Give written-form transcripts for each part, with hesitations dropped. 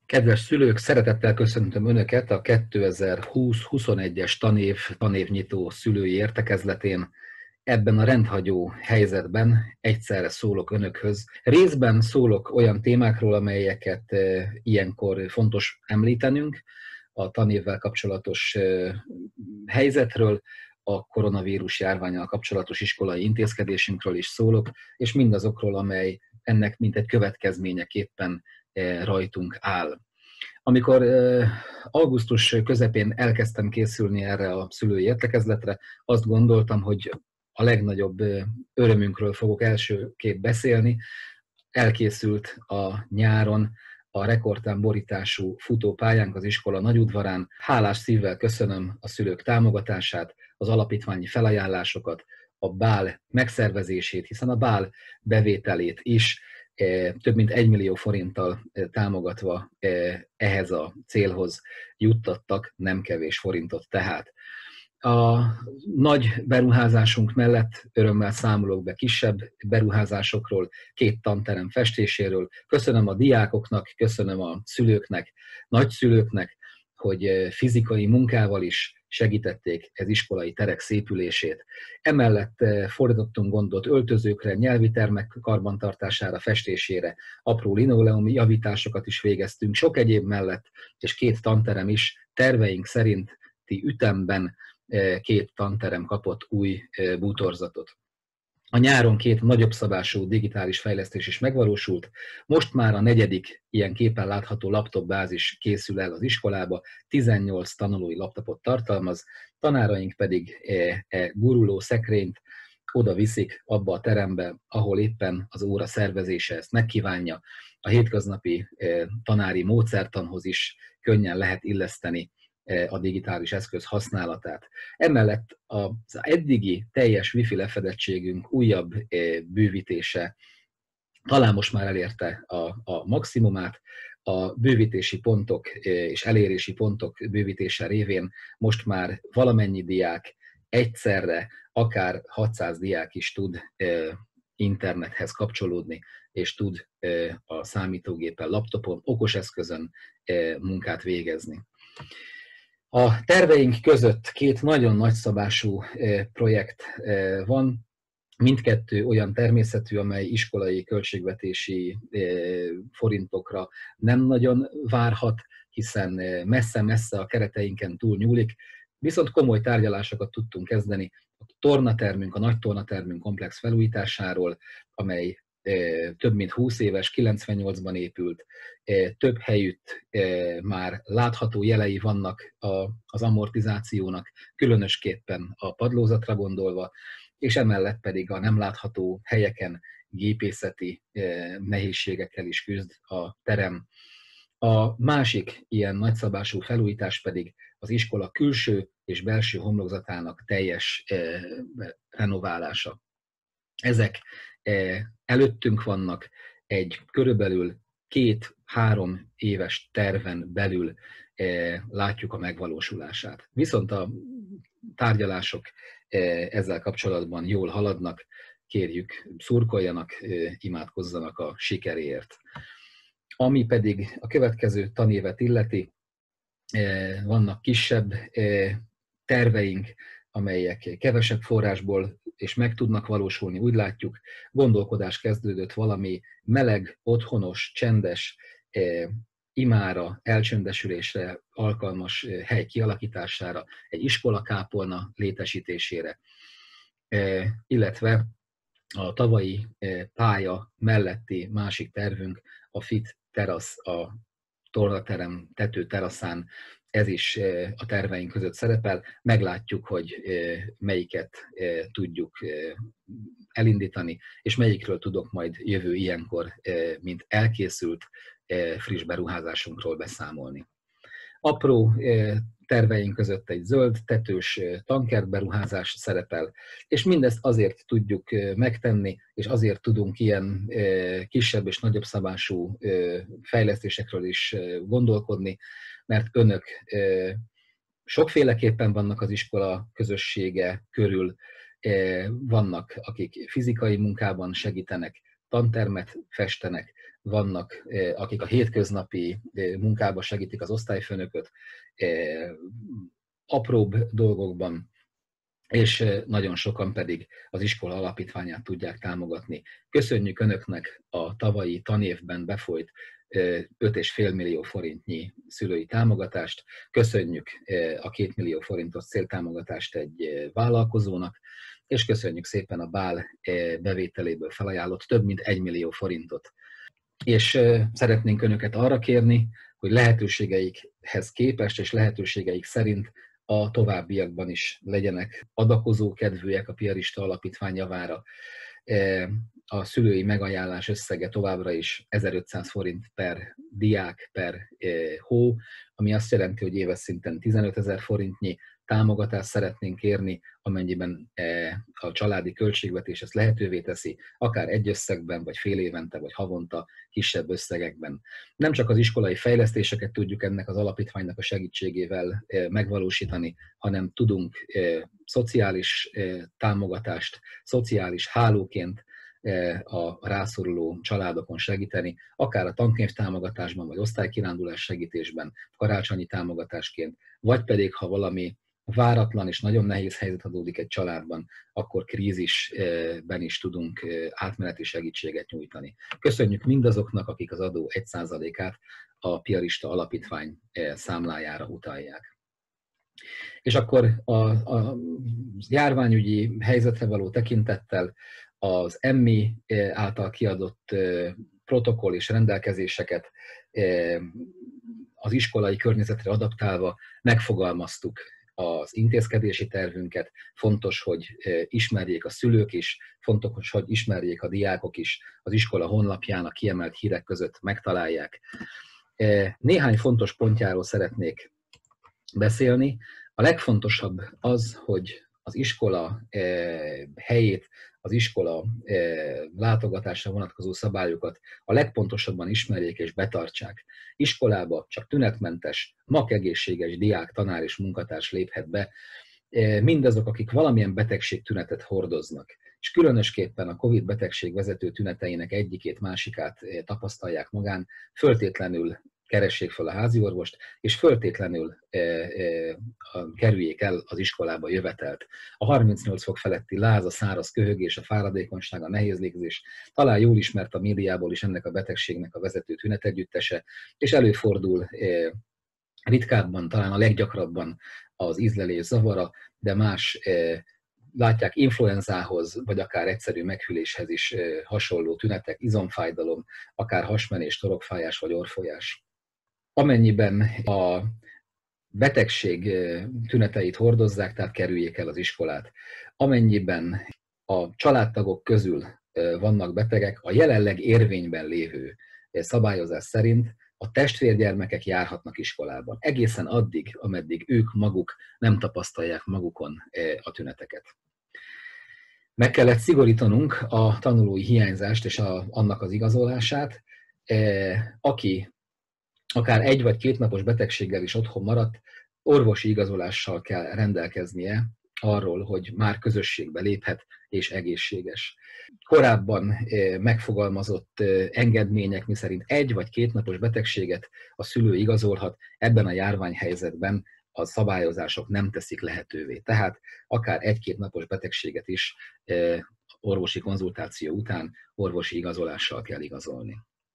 Kedves szülők, szeretettel köszöntöm Önöket a 2020-21-es tanévnyitó szülői értekezletén. Ebben a rendhagyó helyzetben egyszerre szólok Önökhöz. Részben szólok olyan témákról, amelyeket ilyenkor fontos említenünk, a tanévvel kapcsolatos helyzetről, a koronavírus járvánnyal kapcsolatos iskolai intézkedésünkről is szólok, és mindazokról, amely ennek mint egy következményeképpen rajtunk áll. Amikor augusztus közepén elkezdtem készülni erre a szülői értekezletre, azt gondoltam, hogy a legnagyobb örömünkről fogok elsőképp beszélni. Elkészült a nyáron a rekordtán borítású futópályánk az iskola nagyudvarán. Hálás szívvel köszönöm a szülők támogatását, az alapítványi felajánlásokat, a bál megszervezését, hiszen a bál bevételét is több mint 1 millió forinttal támogatva ehhez a célhoz juttattak, nem kevés forintot tehát. A nagy beruházásunk mellett örömmel számolok be kisebb beruházásokról, 2 tanterem festéséről. Köszönöm a diákoknak, köszönöm a szülőknek, nagyszülőknek, hogy fizikai munkával is segítették az iskolai terek szépülését. Emellett fordítottunk gondot öltözőkre, nyelvi termek karbantartására, festésére, apró linoleumi javításokat is végeztünk, sok egyéb mellett, és 2 tanterem is terveink szerinti ütemben 2 tanterem kapott új bútorzatot. A nyáron 2 nagyobb szabású digitális fejlesztés is megvalósult, most már a 4. ilyen képen látható laptopbázis készül el az iskolába, 18 tanulói laptopot tartalmaz, tanáraink pedig guruló szekrényt oda viszik abba a terembe, ahol éppen az óra szervezése ezt megkívánja. A hétköznapi tanári módszertanhoz is könnyen lehet illeszteni a digitális eszköz használatát. Emellett az eddigi teljes wifi lefedettségünk újabb bővítése talán most már elérte a maximumát, a bővítési pontok és elérési pontok bővítése révén most már valamennyi diák egyszerre, akár 600 diák is tud internethez kapcsolódni, és tud a számítógépen, laptopon, okoseszközön munkát végezni. A terveink között 2 nagyon nagyszabású projekt van, mindkettő olyan természetű, amely iskolai költségvetési forintokra nem nagyon várhat, hiszen messze-messze a kereteinken túl nyúlik, viszont komoly tárgyalásokat tudtunk kezdeni a tornatermünk, a nagy tornatermünk komplex felújításáról, amely több mint 20 éves, 98-ban épült, több helyütt már látható jelei vannak az amortizációnak, különösképpen a padlózatra gondolva, és emellett pedig a nem látható helyeken gépészeti nehézségekkel is küzd a terem. A másik ilyen nagyszabású felújítás pedig az iskola külső és belső homlokzatának teljes renoválása. Ezek előttünk vannak, egy körülbelül 2-3 éves terven belül látjuk a megvalósulását. Viszont a tárgyalások ezzel kapcsolatban jól haladnak, kérjük, szurkoljanak, imádkozzanak a sikeréért. Ami pedig a következő tanévet illeti, vannak kisebb terveink, amelyek kevesebb forrásból és meg tudnak valósulni, úgy látjuk, gondolkodás kezdődött valami meleg, otthonos, csendes, imára, elcsöndesülésre alkalmas hely kialakítására, egy iskolakápolna létesítésére, illetve a tavalyi pálya melletti másik tervünk, a FIT terasz, a tornaterem tetőteraszán, ez is a terveink között szerepel. Meglátjuk, hogy melyiket tudjuk elindítani, és melyikről tudok majd jövő ilyenkor, mint elkészült friss beruházásunkról beszámolni. Apró terveink között egy zöld tetős tankert beruházás szerepel, és mindezt azért tudjuk megtenni, és azért tudunk ilyen kisebb és nagyobb szabású fejlesztésekről is gondolkodni, mert önök sokféleképpen vannak az iskola közössége körül, vannak, akik fizikai munkában segítenek, tantermet festenek, vannak, akik a hétköznapi munkába segítik az osztályfőnököt, apróbb dolgokban, és nagyon sokan pedig az iskola alapítványát tudják támogatni. Köszönjük Önöknek a tavalyi tanévben befolyt 5,5 millió forintnyi szülői támogatást, köszönjük a 2 millió forintos céltámogatást egy vállalkozónak, és köszönjük szépen a BÁL bevételéből felajánlott több mint 1 millió forintot. És szeretnénk Önöket arra kérni, hogy lehetőségeikhez képest és lehetőségeik szerint a továbbiakban is legyenek adakozó kedvűek a Piarista Alapítvány javára. A szülői megajánlás összege továbbra is 1500 forint per diák per hó, ami azt jelenti, hogy éves szinten 15 000 forintnyi támogatást szeretnénk kérni, amennyiben a családi költségvetés ezt lehetővé teszi, akár egy összegben, vagy fél évente, vagy havonta kisebb összegekben. Nem csak az iskolai fejlesztéseket tudjuk ennek az alapítványnak a segítségével megvalósítani, hanem tudunk szociális támogatást, szociális hálóként a rászoruló családokon segíteni, akár a tankönyv támogatásban, vagy osztálykirándulás segítésben, karácsonyi támogatásként, vagy pedig, ha valami váratlan és nagyon nehéz helyzet adódik egy családban, akkor krízisben is tudunk átmeneti segítséget nyújtani. Köszönjük mindazoknak, akik az adó 1%-át a Piarista Alapítvány számlájára utalják. És akkor a járványügyi helyzetre való tekintettel az EMMI által kiadott protokoll és rendelkezéseket az iskolai környezetre adaptálva megfogalmaztuk az intézkedési tervünket. Fontos, hogy ismerjék a szülők is, fontos, hogy ismerjék a diákok is, az iskola honlapján a kiemelt hírek között megtalálják. Néhány fontos pontjáról szeretnék beszélni. A legfontosabb az, hogy az iskola helyét, az iskola látogatásra vonatkozó szabályokat a legpontosabban ismerjék és betartsák. Iskolába csak tünetmentes, magegészséges diák, tanár és munkatárs léphet be, mindazok, akik valamilyen betegség tünetet hordoznak, és különösképpen a COVID betegség vezető tüneteinek egyikét, másikát tapasztalják magán, föltétlenül keressék fel a háziorvost, és föltétlenül kerüljék el az iskolába jövetelt. A 38 fok feletti láz, a száraz köhögés, a fáradékonyság, a nehéz légzés, talán jól ismert a médiából is ennek a betegségnek a vezető tünetegyüttese, és előfordul ritkábban, talán a leggyakrabban az ízlelés zavara, de más látják influenzához, vagy akár egyszerű meghűléshez is hasonló tünetek, izomfájdalom, akár hasmenés, torokfájás vagy orrfolyás. Amennyiben a betegség tüneteit hordozzák, tehát kerüljék el az iskolát. Amennyiben a családtagok közül vannak betegek, a jelenleg érvényben lévő szabályozás szerint a testvérgyermekek járhatnak iskolában. Egészen addig, ameddig ők maguk nem tapasztalják magukon a tüneteket. Meg kellett szigorítanunk a tanulói hiányzást és annak az igazolását. Aki akár 1 vagy 2 napos betegséggel is otthon maradt, orvosi igazolással kell rendelkeznie arról, hogy már közösségbe léphet és egészséges. Korábban megfogalmazott engedmények, miszerint 1 vagy 2 napos betegséget a szülő igazolhat, ebben a járványhelyzetben a szabályozások nem teszik lehetővé. Tehát akár 1-2 napos betegséget is orvosi konzultáció után orvosi igazolással kell igazolni.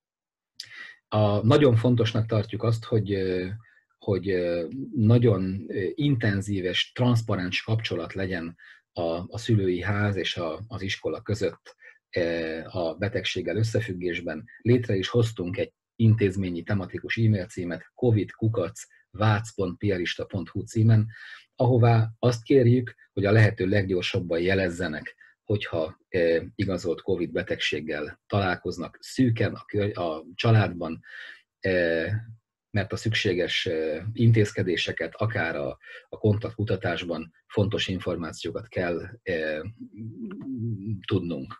Nagyon fontosnak tartjuk azt, hogy nagyon intenzív és transzparens kapcsolat legyen a szülői ház és az iskola között a betegséggel összefüggésben. Létre is hoztunk egy intézményi tematikus e-mail címet covid@vác.piarista.hu címen, ahová azt kérjük, hogy a lehető leggyorsabban jelezzenek, hogyha igazolt COVID betegséggel találkoznak szűken a családban, mert a szükséges intézkedéseket, akár a kontaktkutatásban fontos információkat kell tudnunk.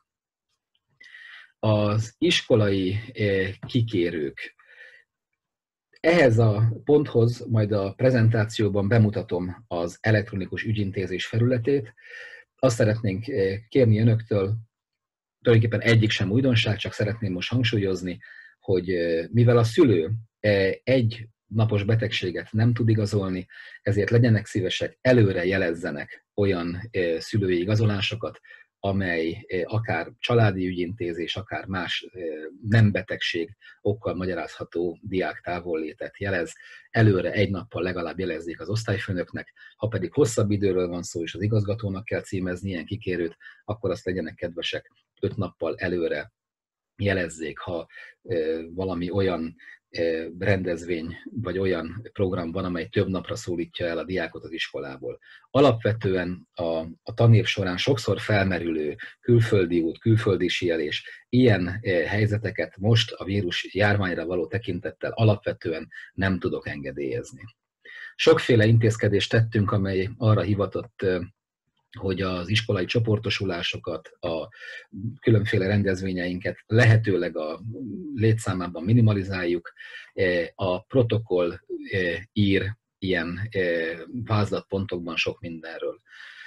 Az iskolai kikérők. Ehhez a ponthoz majd a prezentációban bemutatom az elektronikus ügyintézés felületét. Azt szeretnénk kérni önöktől, tulajdonképpen egyik sem újdonság, csak szeretném most hangsúlyozni, hogy mivel a szülő egy napos betegséget nem tud igazolni, ezért legyenek szívesek, előre jelezzenek olyan szülői igazolásokat, amely akár családi ügyintézés, akár más nem betegség okkal magyarázható diák távollétet jelez. Előre egy nappal legalább jelezzék az osztályfőnöknek, ha pedig hosszabb időről van szó, és az igazgatónak kell címezni ilyen kikérőt, akkor azt legyenek kedvesek 5 nappal előre jelezzék, ha valami olyan rendezvény vagy olyan program van, amely több napra szólítja el a diákot az iskolából. Alapvetően a tanév során sokszor felmerülő külföldi út, külföldi síelés, ilyen helyzeteket most a vírus járványra való tekintettel alapvetően nem tudok engedélyezni. Sokféle intézkedést tettünk, amely arra hivatott, hogy az iskolai csoportosulásokat, a különféle rendezvényeinket lehetőleg a létszámában minimalizáljuk. A protokoll ír ilyen vázlatpontokban sok mindenről.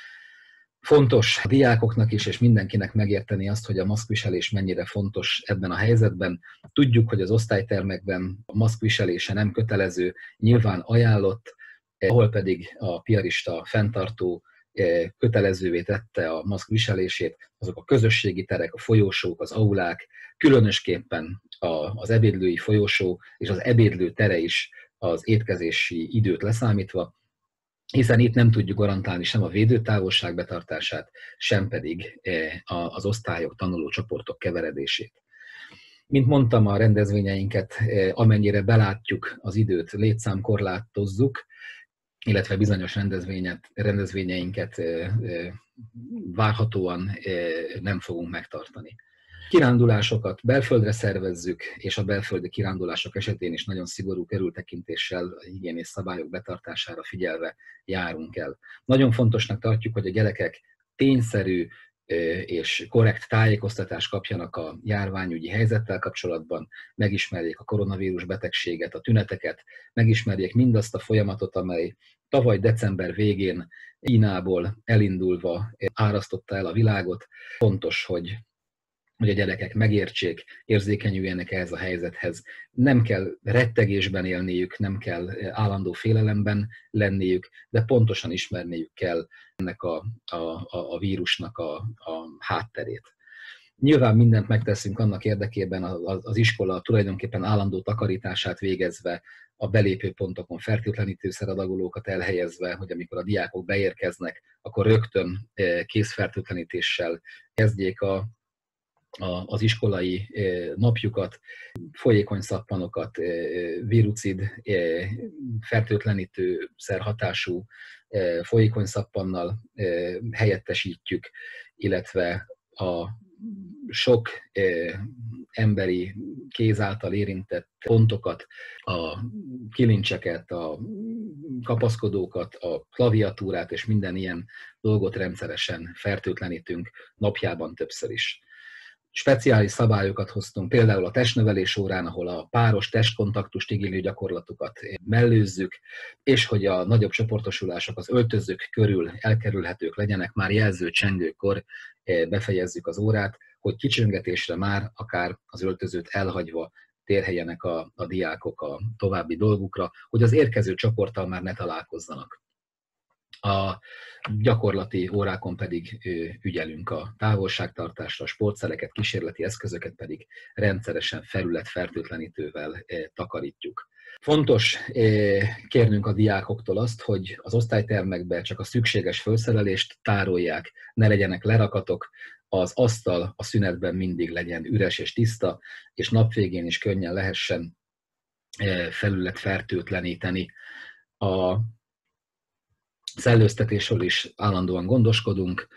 Fontos a diákoknak is, és mindenkinek megérteni azt, hogy a maszkviselés mennyire fontos ebben a helyzetben. Tudjuk, hogy az osztálytermekben a maszkviselése nem kötelező, nyilván ajánlott, ahol pedig a piarista fenntartó kötelezővé tette a maszk viselését, azok a közösségi terek, a folyósók, az aulák, különösképpen az ebédlői folyósó és az ebédlő tere is az étkezési időt leszámítva, hiszen itt nem tudjuk garantálni sem a védőtávolság betartását, sem pedig az osztályok, tanuló csoportok keveredését. Mint mondtam, a rendezvényeinket, amennyire belátjuk az időt, létszámkorlátozzuk, illetve bizonyos rendezvényeinket várhatóan nem fogunk megtartani. Kirándulásokat belföldre szervezzük, és a belföldi kirándulások esetén is nagyon szigorú körültekintéssel, a higiéniás szabályok betartására figyelve járunk el. Nagyon fontosnak tartjuk, hogy a gyerekek tényszerű és korrekt tájékoztatást kapjanak a járványügyi helyzettel kapcsolatban, megismerjék a koronavírus betegséget, a tüneteket, megismerjék mindazt a folyamatot, amely tavaly december végén Kínából elindulva árasztotta el a világot. Fontos, hogy a gyerekek megértsék, érzékenyüljenek ehhez a helyzethez. Nem kell rettegésben élniük, nem kell állandó félelemben lenniük, de pontosan ismerniük kell ennek a vírusnak a hátterét. Nyilván mindent megteszünk annak érdekében, az iskola tulajdonképpen állandó takarítását végezve, a belépőpontokon fertőtlenítőszeradagolókat elhelyezve, hogy amikor a diákok beérkeznek, akkor rögtön kézfertőtlenítéssel kezdjék az iskolai napjukat, folyékony szappanokat, virucid, fertőtlenítőszer hatású folyékony szappannal helyettesítjük, illetve a sok emberi kéz által érintett pontokat, a kilincseket, a kapaszkodókat, a klaviatúrát és minden ilyen dolgot rendszeresen fertőtlenítünk napjában többször is. Speciális szabályokat hoztunk, például a testnevelés órán, ahol a páros testkontaktust igénylő gyakorlatokat mellőzzük, és hogy a nagyobb csoportosulások az öltözők körül elkerülhetők legyenek, már jelző csengőkor befejezzük az órát, hogy kicsöngetésre már akár az öltözőt elhagyva térhelyenek a diákok a további dolgukra, hogy az érkező csoporttal már ne találkozzanak. A gyakorlati órákon pedig ügyelünk a távolságtartásra, a sportszereket, kísérleti eszközöket pedig rendszeresen felületfertőtlenítővel takarítjuk. Fontos kérnünk a diákoktól azt, hogy az osztálytermekbe csak a szükséges felszerelést tárolják, ne legyenek lerakatok, az asztal a szünetben mindig legyen üres és tiszta, és napvégén is könnyen lehessen felületfertőtleníteni. A szellőztetésről is állandóan gondoskodunk,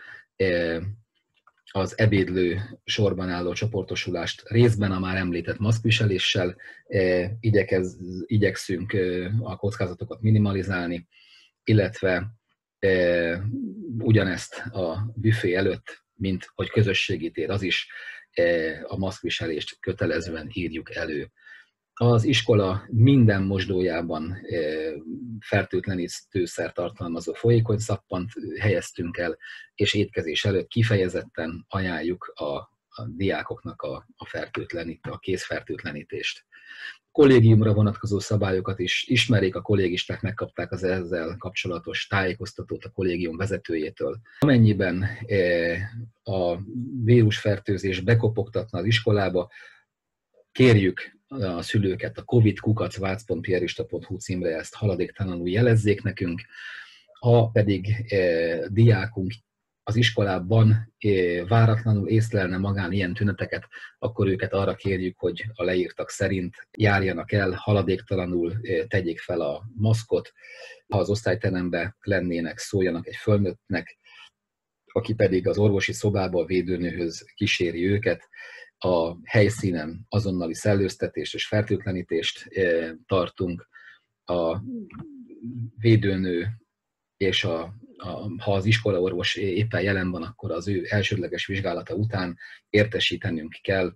az ebédlő sorban álló csoportosulást részben a már említett maszkviseléssel igyekszünk a kockázatokat minimalizálni, illetve ugyanezt a büfé előtt, mint hogy közösségi tér, az is a maszkviselést kötelezően írjuk elő. Az iskola minden mosdójában fertőtlenítőszer tartalmazó folyékony szappant helyeztünk el, és étkezés előtt kifejezetten ajánljuk a diákoknak a kézfertőtlenítést. Kollégiumra vonatkozó szabályokat is ismerik, a kollégisták megkapták az ezzel kapcsolatos tájékoztatót a kollégium vezetőjétől. Amennyiben a vírusfertőzés bekopogtatna az iskolába, kérjük a szülőket a covid@vác.piarista.hu címre ezt haladéktalanul jelezzék nekünk. Ha pedig diákunk az iskolában váratlanul észlelne magán ilyen tüneteket, akkor őket arra kérjük, hogy a leírtak szerint járjanak el, haladéktalanul tegyék fel a maszkot, ha az osztályteremben lennének, szóljanak egy fölnőttnek, aki pedig az orvosi szobába a védőnőhöz kíséri őket. A helyszínen azonnali szellőztetést és fertőtlenítést tartunk. A védőnő és ha az iskolaorvos éppen jelen van, akkor az ő elsődleges vizsgálata után értesítenünk kell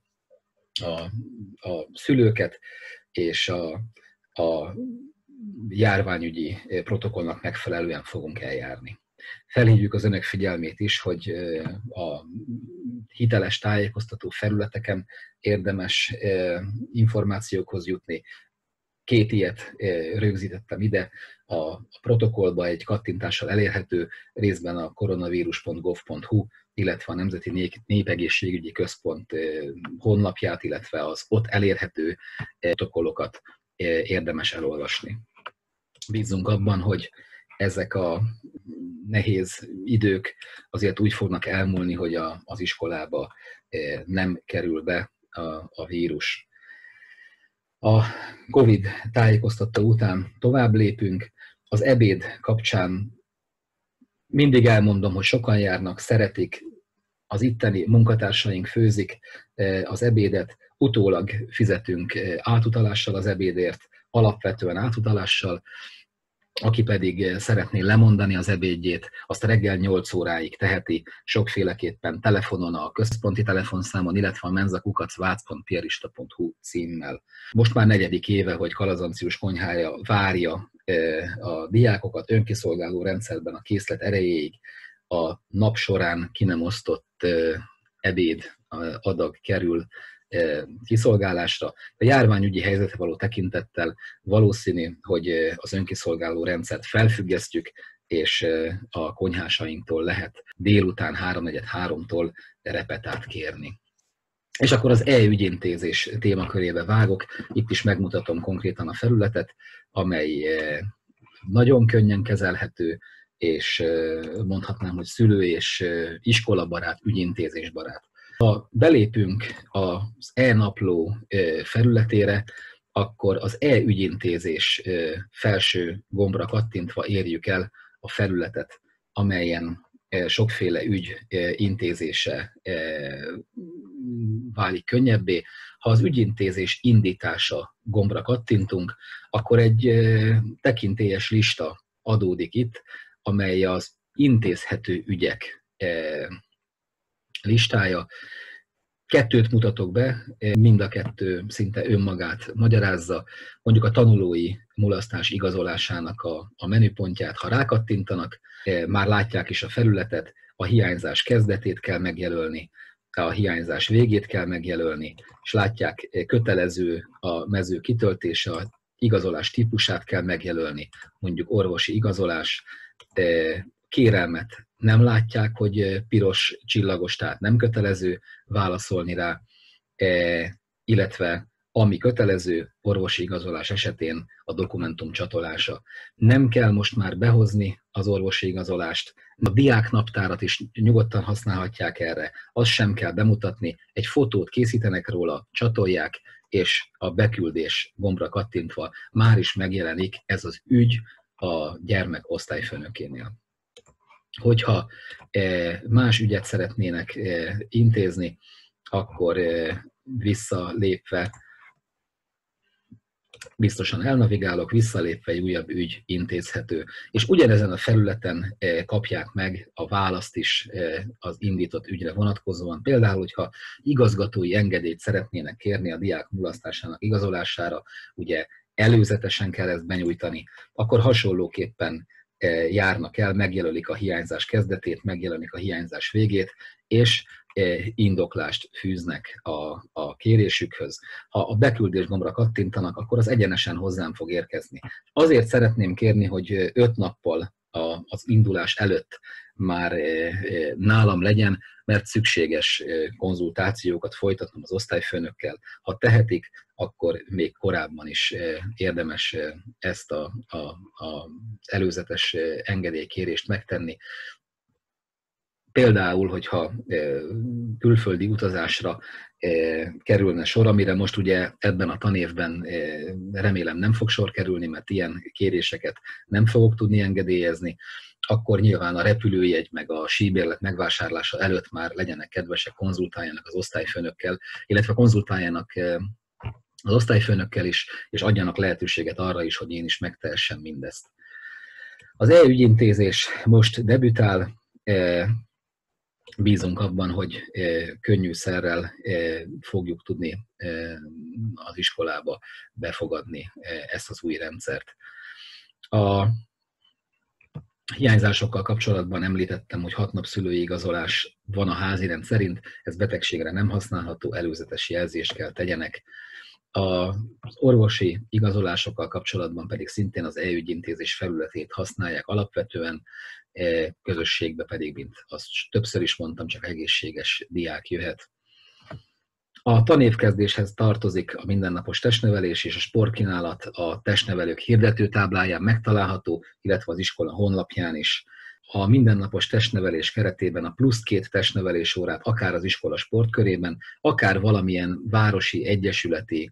a szülőket, és a járványügyi protokollnak megfelelően fogunk eljárni. Felhívjuk az önök figyelmét is, hogy a hiteles tájékoztató felületeken érdemes információkhoz jutni. 2 ilyet rögzítettem ide, a protokollba egy kattintással elérhető, részben a koronavírus.gov.hu, illetve a Nemzeti Népegészségügyi Központ honlapját, illetve az ott elérhető protokollokat érdemes elolvasni. Bízzunk abban, hogy ezek a nehéz idők azért úgy fognak elmúlni, hogy az iskolába nem kerül be a vírus. A Covid tájékoztató után tovább lépünk. Az ebéd kapcsán mindig elmondom, hogy sokan járnak, szeretik, az itteni munkatársaink főzik az ebédet, utólag fizetünk átutalással az ebédért, alapvetően átutalással. Aki pedig szeretné lemondani az ebédjét, azt reggel 8 óráig teheti, sokféleképpen telefonon, a központi telefonszámon, illetve a menza@vác.piarista.hu címmel. Most már 4. éve, hogy Kalazancius konyhája várja a diákokat önkiszolgáló rendszerben a készlet erejéig. A nap során ki nem osztott ebéd adag kerül kiszolgálásra. A járványügyi helyzetre való tekintettel valószínű, hogy az önkiszolgáló rendszert felfüggesztjük, és a konyhásainktól lehet délután 3:43-tól repetát kérni. És akkor az e-ügyintézés témakörébe vágok, itt is megmutatom konkrétan a felületet, amely nagyon könnyen kezelhető, és mondhatnám, hogy szülő- és iskolabarát, ügyintézésbarát. Ha belépünk az e-napló felületére, akkor az e-ügyintézés felső gombra kattintva érjük el a felületet, amelyen sokféle ügy intézése válik könnyebbé. Ha az ügyintézés indítása gombra kattintunk, akkor egy tekintélyes lista adódik itt, amely az intézhető ügyek listája. 2 mutatok be, mind a 2 szinte önmagát magyarázza. Mondjuk a tanulói mulasztás igazolásának a menüpontját, ha rákattintanak, már látják is a felületet, a hiányzás kezdetét kell megjelölni, a hiányzás végét kell megjelölni, és látják, kötelező a mező kitöltése, a igazolás típusát kell megjelölni, mondjuk orvosi igazolás, kérelmet nem látják, hogy piros csillagos, tehát nem kötelező válaszolni rá, illetve ami kötelező, orvosi igazolás esetén a dokumentum csatolása. Nem kell most már behozni az orvosi igazolást, a diáknaptárat is nyugodtan használhatják erre, azt sem kell bemutatni, egy fotót készítenek róla, csatolják, és a beküldés gombra kattintva már is megjelenik ez az ügy a gyermek osztályfőnökénél. Hogyha más ügyet szeretnének intézni, akkor visszalépve, biztosan elnavigálok, visszalépve egy újabb ügy intézhető. És ugyanezen a felületen kapják meg a választ is az indított ügyre vonatkozóan. Például, hogyha igazgatói engedélyt szeretnének kérni a diák mulasztásának igazolására, ugye előzetesen kell ezt benyújtani, akkor hasonlóképpen járnak el, megjelölik a hiányzás kezdetét, megjelölik a hiányzás végét, és indoklást fűznek a kérésükhöz. Ha a beküldés gombra kattintanak, akkor az egyenesen hozzám fog érkezni. Azért szeretném kérni, hogy 5 nappal az indulás előtt már nálam legyen, mert szükséges konzultációkat folytatnom az osztályfőnökkel. Ha tehetik, akkor még korábban is érdemes ezt az előzetes engedélykérést megtenni. Például, hogyha külföldi utazásra kerülne sor, amire most ugye ebben a tanévben remélem nem fog sor kerülni, mert ilyen kéréseket nem fogok tudni engedélyezni, akkor nyilván a repülőjegy meg a síbérlet megvásárlása előtt már legyenek kedvesek, konzultáljanak az osztályfőnökkel, illetve konzultáljanak az osztályfőnökkel is, és adjanak lehetőséget arra is, hogy én is megtehessem mindezt. Az e-ügyintézés most debütál, bízunk abban, hogy könnyűszerrel fogjuk tudni az iskolába befogadni ezt az új rendszert. A hiányzásokkal kapcsolatban említettem, hogy 6 nap szülői igazolás van a házirend szerint, ez betegségre nem használható, előzetes jelzést kell tegyenek. Az orvosi igazolásokkal kapcsolatban pedig szintén az e-ügyintézés felületét használják alapvetően, közösségbe pedig, mint azt többször is mondtam, csak egészséges diák jöhet. A tanévkezdéshez tartozik a mindennapos testnevelés és a sportkínálat a testnevelők hirdetőtábláján megtalálható, illetve az iskola honlapján is. A mindennapos testnevelés keretében a plusz 2 testnevelés órát akár az iskola sportkörében, akár valamilyen városi, egyesületi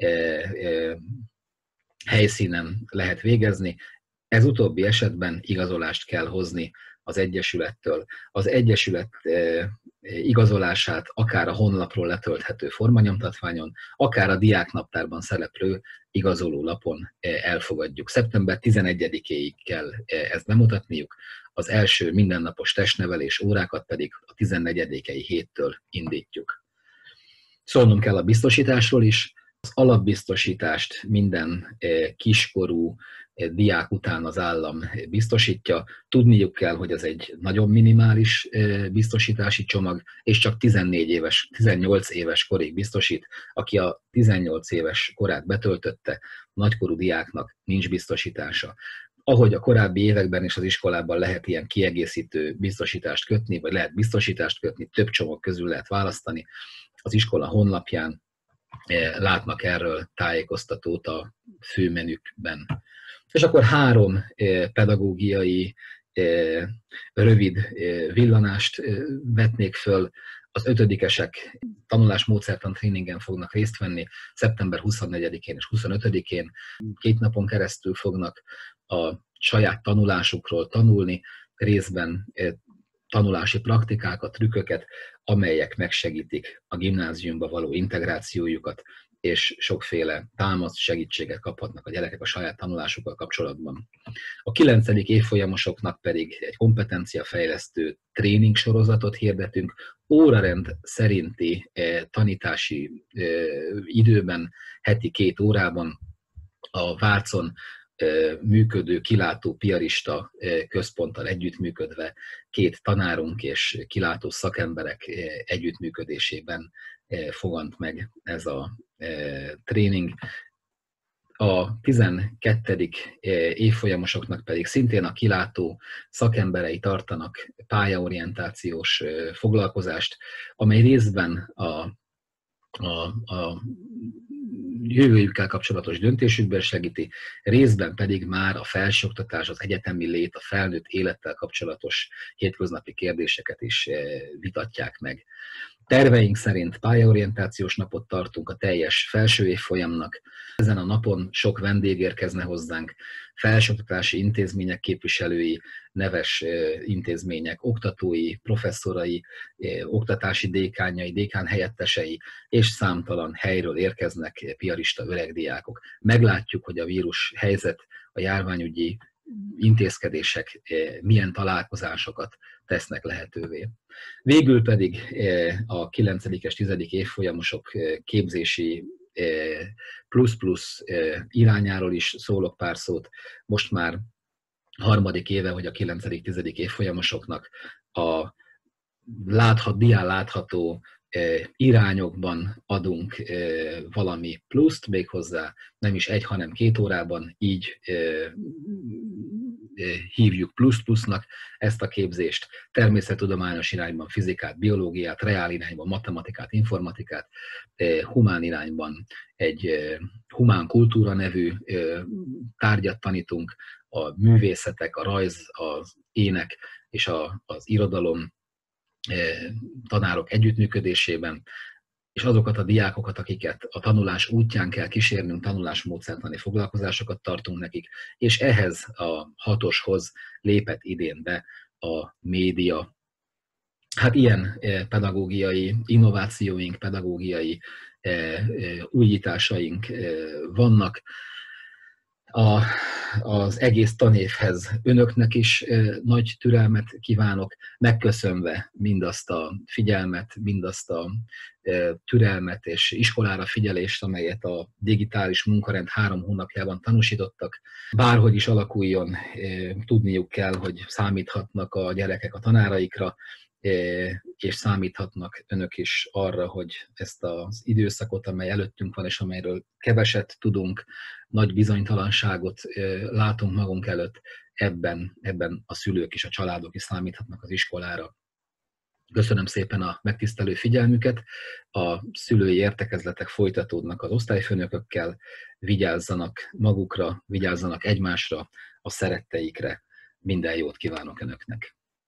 helyszínen lehet végezni. Ez utóbbi esetben igazolást kell hozni az egyesülettől. Az egyesület igazolását akár a honlapról letölthető formanyomtatványon, akár a diáknaptárban szereplő igazolólapon elfogadjuk. Szeptember 11-éig kell ezt bemutatniuk, az első mindennapos testnevelés órákat pedig a 14-i héttől indítjuk. Szólnunk kell a biztosításról is. Az alapbiztosítást minden kiskorú diák után az állam biztosítja. Tudniuk kell, hogy ez egy nagyon minimális biztosítási csomag, és csak 18 éves korig biztosít. Aki a 18 éves korát betöltötte, nagykorú diáknak nincs biztosítása. Ahogy a korábbi években is az iskolában lehet ilyen kiegészítő biztosítást kötni, vagy lehet biztosítást kötni, több csomag közül lehet választani, az iskola honlapján látnak erről tájékoztatót a főmenükben. És akkor 3 pedagógiai rövid villanást vetnék föl. Az 5-esek tanulásmódszertan tréningen fognak részt venni, szeptember 24-én és 25-én. 2 napon keresztül fognak a saját tanulásukról tanulni, részben tanulási praktikákat, trükköket, amelyek megsegítik a gimnáziumba való integrációjukat, és sokféle támaszt, segítséget kaphatnak a gyerekek a saját tanulásukkal kapcsolatban. A 9. évfolyamosoknak pedig egy kompetenciafejlesztő tréning sorozatot hirdetünk, órarend szerinti tanítási időben, heti 2 órában a Várcon működő kilátó piarista központtal együttműködve 2 tanárunk és kilátó szakemberek együttműködésében fogant meg ez a tréning. A 12. évfolyamosoknak pedig szintén a kilátó szakemberei tartanak pályaorientációs foglalkozást, amely részben a jövőjükkel kapcsolatos döntésükben segíti, részben pedig már a felsőoktatás, az egyetemi lét, a felnőtt élettel kapcsolatos hétköznapi kérdéseket is vitatják meg. Terveink szerint pályaorientációs napot tartunk a teljes felső évfolyamnak. Ezen a napon sok vendég érkezne hozzánk, felsőoktatási intézmények képviselői, neves intézmények, oktatói, professzorai, oktatási dékánjai, dékánhelyettesei, és számtalan helyről érkeznek piarista öregdiákok. Meglátjuk, hogy a vírus helyzet, a járványügyi intézkedések milyen találkozásokat tesznek lehetővé. Végül pedig a 9-es, 10. évfolyamosok képzési plusz-plusz irányáról is szólok pár szót. Most már 3. éve, hogy a 9.-10. évfolyamosoknak a dián látható irányokban adunk valami pluszt, méghozzá nem is 1, hanem 2 órában, így hívjuk plusz-plusznak ezt a képzést. Természettudományos irányban fizikát, biológiát, reál irányban matematikát, informatikát, humán irányban egy humán kultúra nevű tárgyat tanítunk, a művészetek, a rajz, az ének és az irodalom tanárok együttműködésében, és azokat a diákokat, akiket a tanulás útján kell kísérnünk, tanulásmódszertani foglalkozásokat tartunk nekik, és ehhez a 6-oshoz lépett idén be a média. Hát ilyen pedagógiai innovációink, pedagógiai újításaink vannak. Az egész tanévhez önöknek is nagy türelmet kívánok, megköszönve mindazt a figyelmet, mindazt a türelmet és iskolára figyelést, amelyet a digitális munkarend 3 hónapjában tanúsítottak. Bárhogy is alakuljon, tudniuk kell, hogy számíthatnak a gyerekek a tanáraikra, és számíthatnak önök is arra, hogy ezt az időszakot, amely előttünk van, és amelyről keveset tudunk, nagy bizonytalanságot látunk magunk előtt, ebben a szülők és a családok is számíthatnak az iskolára. Köszönöm szépen a megtisztelő figyelmüket, a szülői értekezletek folytatódnak az osztályfőnökökkel, vigyázzanak magukra, vigyázzanak egymásra, a szeretteikre, minden jót kívánok önöknek!